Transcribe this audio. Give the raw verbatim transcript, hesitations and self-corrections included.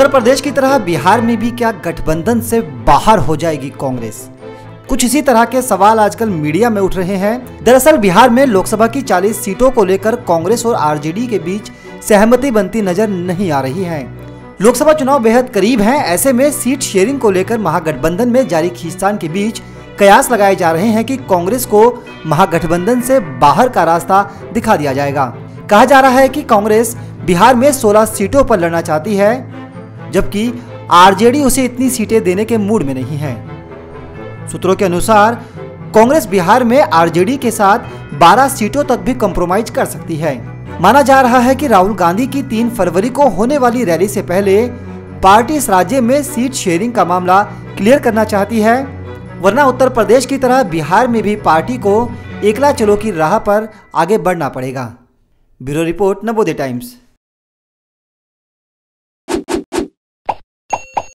उत्तर प्रदेश की तरह बिहार में भी क्या गठबंधन से बाहर हो जाएगी कांग्रेस? कुछ इसी तरह के सवाल आजकल मीडिया में उठ रहे हैं। दरअसल बिहार में लोकसभा की चालीस सीटों को लेकर कांग्रेस और आरजेडी के बीच सहमति बनती नजर नहीं आ रही है। लोकसभा चुनाव बेहद करीब हैं, ऐसे में सीट शेयरिंग को लेकर महागठबंधन में जारी खींचतान के बीच कयास लगाए जा रहे हैं कि कांग्रेस को महागठबंधन से बाहर का रास्ता दिखा दिया जाएगा। कहा जा रहा है कि कांग्रेस बिहार में सोलह सीटों पर लड़ना चाहती है, जबकि आरजेडी उसे इतनी सीटें देने के मूड में नहीं है। सूत्रों के अनुसार कांग्रेस बिहार में आरजेडी के साथ बारह सीटों तक भी कॉम्प्रोमाइज कर सकती है। माना जा रहा है कि राहुल गांधी की तीन फरवरी को होने वाली रैली से पहले पार्टी इस राज्य में सीट शेयरिंग का मामला क्लियर करना चाहती है, वरना उत्तर प्रदेश की तरह बिहार में भी पार्टी को एकला चलो की राह पर आगे बढ़ना पड़ेगा। Bureau report, Navodaya times.